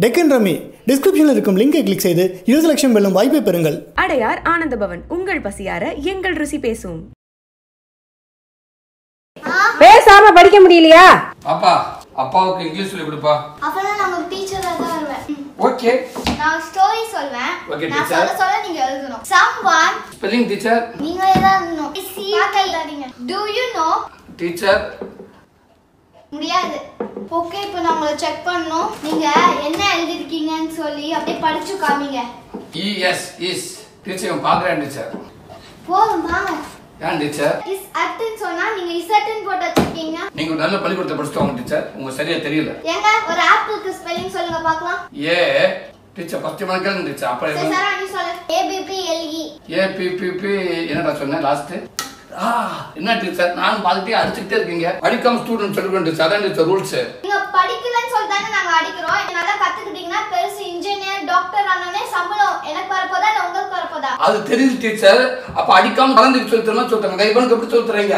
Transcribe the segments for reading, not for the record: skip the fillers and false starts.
Deccan rummy டிஸ்கிரிப்ஷனில் இருக்கும் லிங்கை கிளிக் செய்து 20 லட்சம் வெல்லும் வாய்ப்பை பெறுங்கள். அடையார் ஆனந்த பவன், உங்கள் பசியார எங்கள் ருசி பேசும். பேசாம படிக்க முடியலையா? அப்பா அப்பாவுக்கு இங்கிலீஷ் சொல்லி கொடுப்பா. அப்பதான் நான் ஒரு டீச்சரா தான் வருவேன். ஓகே. நான் ஸ்டோரி சொல்வேன். ஓகே நான் டீச்சர். சொல்ல நீங்க எழுதணும். someone spelling teacher. நீங்க எழுதணும். பாக்கலாதீங்க. do you know teacher. முடியாது. ஓகே, இப்போ நான் உங்களை செக் பண்ணனும். நீங்க என்ன எழுதி இருக்கீங்கன்னு சொல்லி அப்படியே படிச்சு காமிங்க. இஸ் டீச்சர் பாக்குறேன் டீச்சர். போதும் வாங்க. ஏன் டீச்சர்? இஸ் அட்டன் சொன்னா நீங்க இஸ் அட்டன் போட்டு வச்சிருக்கீங்க. நீங்க நல்ல பள்ளிக்கூடத்தை படிச்சுட்டோம் டீச்சர். உங்களுக்கு சரியா தெரியல. ஏங்க ஒரு ஆப்பிளுக்கு ஸ்பெல்லிங் சொல்லுங்க பார்க்கலாம். ஏ டீச்சர் ஃபர்ஸ்ட் மனக்கல் டீச்சர். அப்புறம் சரி சார் நீ சொல்லுங்க. ABBLE என்னடா சொன்னேன் லாஸ்ட்? என்ன டீச்சர் நானும் பாத்துட்டே அடிச்சுட்டே இருக்கீங்க. அடிக்காம ஸ்டூடெண்ட் சொல்லுங்க டீச்சர். அதான் டீச்சர் ரூல்ஸ். நீங்க படிக்கலன்னு சொல்லிட்டாங்க நாங்க அடிக்கிறோம். நல்லா கத்துக்கிட்டீங்கன்னா பெருசு இன்ஜினியர் டாக்டர் ஆனனே சம்பளம் எனக்கு வரப்போதா இல்ல உங்களுக்கு வரப்போதா? அது தெரியுது டீச்சர். அப்ப அடிக்காம கலந்துக்கு சொல்லி தரணும் சொல்றாங்க. கைபனுக்கு எப்படி சொல்லி தரீங்க?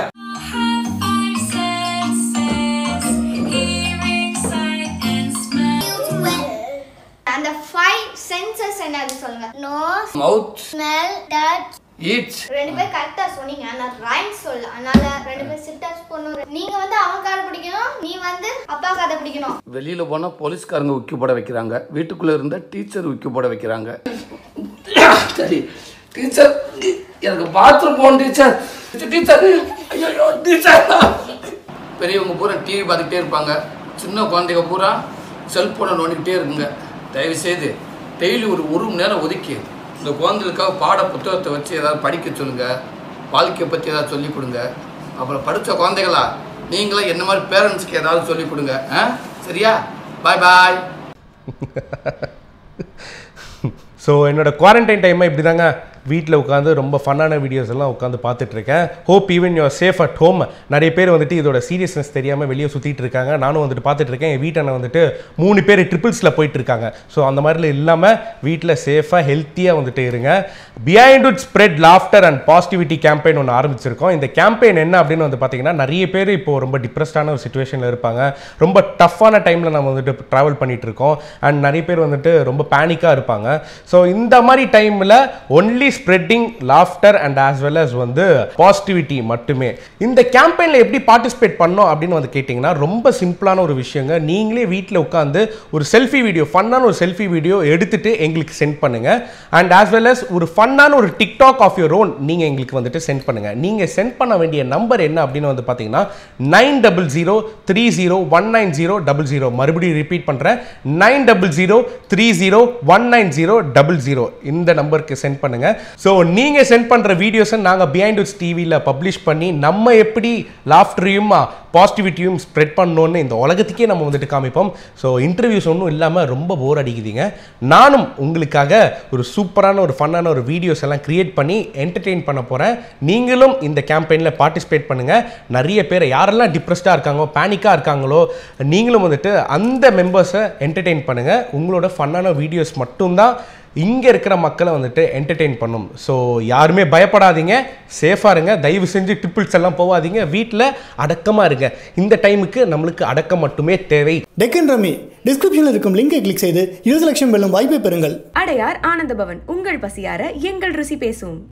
அந்த 5 சென்சஸ் என்னது சொல்லுங்க. nose, mouth, smell, touch, eat. ரெண்டு பேர் கரெக்ட்டா சொன்னீங்க. நான் ரைம் சொல்ல. அதனால ரெண்டு பேர் சிட்டர்ஸ் போணும். நீங்க அவன் காரை பிடிக்கணும், நீ அப்பா காரை பிடிக்கணும். வெளியில போனா போலீஸ்காரங்க உக்கி போட வைக்கிறாங்க. வீட்டுக்குள்ள இருந்த டீச்சர் உக்கி போட வைக்கிறாங்க. சரி டீச்சர் எனக்கு பாத்ரூம் போகணும் டீச்சர். டீச்சர் ஐயோ டீச்சர். பெரியவங்க பூரா டிவி பார்த்துக்கிட்டே இருப்பாங்க. சின்ன குழந்தைங்க பூரா செல்போனை நோண்டிக்கிட்டே இருக்குங்க. தயவு செய்து டெய்லி ஒரு மணி நேரம் ஒதுக்கி இந்த குழந்தைகளுக்காக பாட புத்தகத்தை வச்சு ஏதாவது படிக்க சொல்லுங்க. வாழ்க்கையை பற்றி ஏதாவது சொல்லிக் கொடுங்க. அப்புறம் படித்த குழந்தைகளா நீங்களும் என்ன மாதிரி பேரண்ட்ஸ்க்கு ஏதாவது சொல்லிக் கொடுங்க. சரியா? பாய் பாய். ஸோ என்னோட குவாரண்டைன் டைமை இப்படி தாங்க வீட்டில் உட்காந்து ரொம்ப ஃபன்னான வீடியோஸ் எல்லாம் உட்காந்து பார்த்துட்ருக்கேன். Hope even you're safe at home. நிறைய பேர் வந்துட்டு இதோட சீரியஸ்னஸ் தெரியாமல் வெளியே சுற்றிட்டு இருக்காங்க. நானும் வந்துட்டு பார்த்துட்ருக்கேன். என் வீட்டை வந்துட்டு 3 பேர் ட்ரிபிள்ஸில் போயிட்டுருக்காங்க. ஸோ அந்த மாதிரில இல்லாமல் வீட்டில் சேஃபாக ஹெல்த்தியாக வந்துட்டு இருங்க. Behindwoods spread laughter and positivity campaign ஒன்று ஆரம்பிச்சிருக்கோம். இந்த கேம்பெயின் என்ன அப்படின்னு வந்து பார்த்தீங்கன்னா, நிறைய பேர் இப்போது ரொம்ப டிப்ரெஸ்டான ஒரு சுச்சுவேஷனில் இருப்பாங்க. ரொம்ப டஃப்பான டைமில் நம்ம வந்துட்டு ட்ராவல் பண்ணிகிட்டு இருக்கோம். அண்ட் நிறைய பேர் வந்துட்டு ரொம்ப பேனிக்காக இருப்பாங்க. ஸோ இந்த மாதிரி டைமில் only spreading laughter and as well as வந்து பாசிட்டிவிட்டி மட்டுமே. இந்த கேம்பெயினில் எப்படி பார்ட்டிசிபேட் பண்ணோம் அப்படின்னு வந்து கேட்டிங்கன்னா, ரொம்ப சிம்பிளான ஒரு விஷயங்க. நீங்களே வீட்டில் உட்காந்து ஒரு செல்ஃபி வீடியோ, ஃபன்னான ஒரு செல்ஃபி வீடியோ எடுத்துட்டு எங்களுக்கு சென்ட் பண்ணுங்கள். அண்ட் ஆஸ் வெல் அஸ் ஒரு ஃபன்னான ஒரு டிக்டாக் ஆஃப் யுவர் ஓன் நீங்கள் எங்களுக்கு வந்துட்டு சென்ட் பண்ணுங்கள். நீங்கள் சென்ட் பண்ண வேண்டிய நம்பர் என்ன அப்படின்னு வந்து பார்த்தீங்கன்னா 90030190000. மறுபடியும் ரிப்பீட் பண்ணுறேன், 90030190000. இந்த நம்பருக்கு சென்ட் பண்ணுங்கள். ஸோ நீங்கள் சென்ட் பண்ணுற வீடியோஸை நாங்கள் பிஹைண்ட் வுட்ஸ் டிவியில் பப்ளிஷ் பண்ணி நம்ம எப்படி லாஃப்டரையும் பாசிட்டிவிட்டியும் ஸ்ப்ரெட் பண்ணோன்னு இந்த உலகத்துக்கே நம்ம வந்துட்டு காமிப்போம். ஸோ இன்டர்வியூஸ் ஒன்றும் இல்லாமல் ரொம்ப போர் அடிக்குதுங்க. நானும் உங்களுக்காக ஒரு சூப்பரான ஒரு ஃபன்னான ஒரு வீடியோஸ் எல்லாம் கிரியேட் பண்ணி என்டர்டெயின் பண்ண போகிறேன். நீங்களும் இந்த கேம்பெயினில் பார்ட்டிசிபேட் பண்ணுங்கள். நிறைய பேர் யாரெல்லாம் டிப்ரெஸ்டாக இருக்காங்களோ, பேனிக்காக இருக்காங்களோ, நீங்களும் வந்துட்டு அந்த மெம்பர்ஸை என்டர்டெயின் பண்ணுங்கள். உங்களோட ஃபன்னான வீடியோஸ் மட்டும்தான் இங்கே இருக்கிற மக்களை வந்துட்டு என்டர்டெயின் பண்ணும். ஸோ யாருமே பயப்படாதீங்க, சேஃபாக இருங்க. தயவு செஞ்சு ட்ரிபிள்ஸ் எல்லாம் போகாதீங்க. வீட்டில் அடக்கமாக இருங்க. இந்த டைமுக்கு நம்மளுக்கு அடக்கம் மட்டுமே தேவை. டெக்கன் ரம்மி டிஸ்கிரிப்ஷனில் இருக்கும் லிங்கை கிளிக் செய்து 20 லட்சம் வெல்லும் வாய்ப்பை பெறுங்கள். அடையார் ஆனந்த பவன், உங்கள் பசியார எங்கள் ருசி பேசும்.